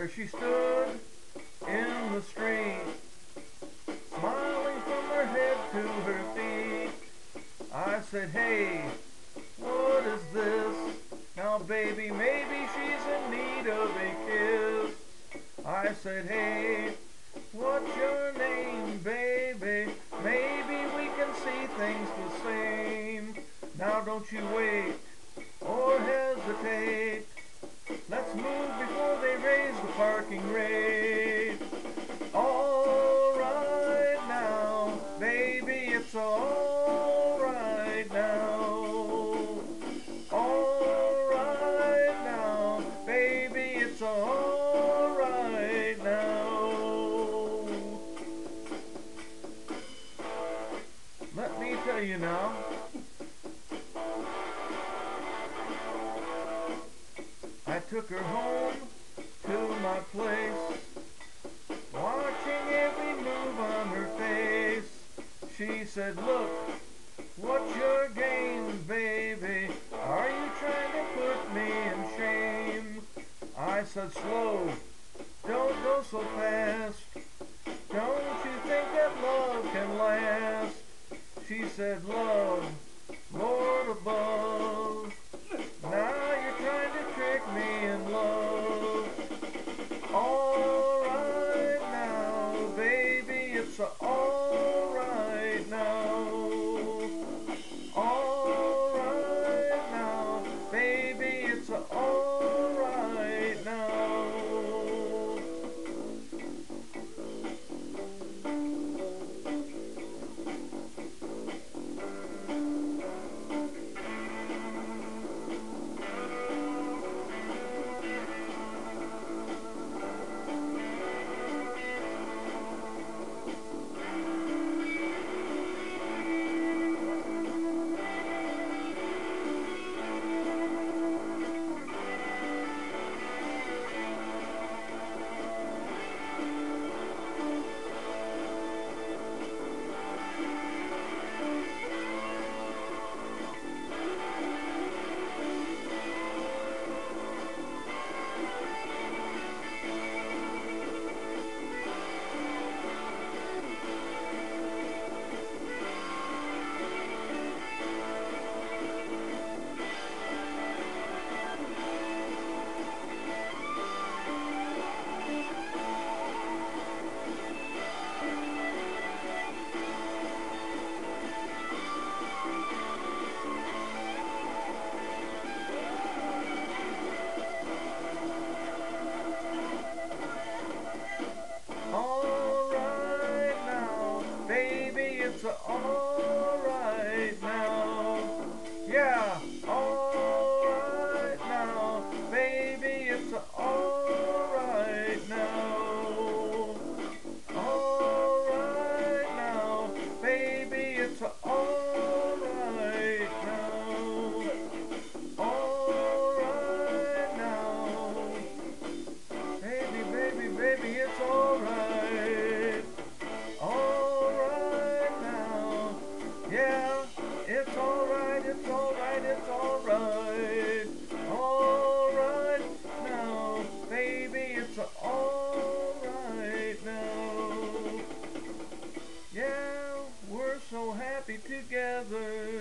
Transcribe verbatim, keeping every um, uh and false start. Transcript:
There she stood in the street, smiling from her head to her feet. I said, hey, what is this? Now baby, maybe she's in need of a kiss. I said, hey, what's your name, baby? Maybe we can see things the same. Now don't you wait or hesitate. Let's move before they raise the parking rate. All right now, baby, it's all right now. All right now, baby, it's all right now. Let me tell you now. I took her home to my place, watching every move on her face. She said, look, what's your game, baby? Are you trying to put me in shame? I said, slow, don't go so fast. Don't you think that love can last? She said, love, Lord above. Now you're trying to trick me in love. All right now, baby, it's all right now. All right now, baby, it's all right now. It's all right now. Yeah, all right now. Baby, it's all right now. All right now. Baby, it's all right now. All right now. Baby, baby, baby, it's all right. All right now. Yeah, it's all right, it's all right, it's all right. All right now, baby, it's all right now. Yeah, we're so happy together.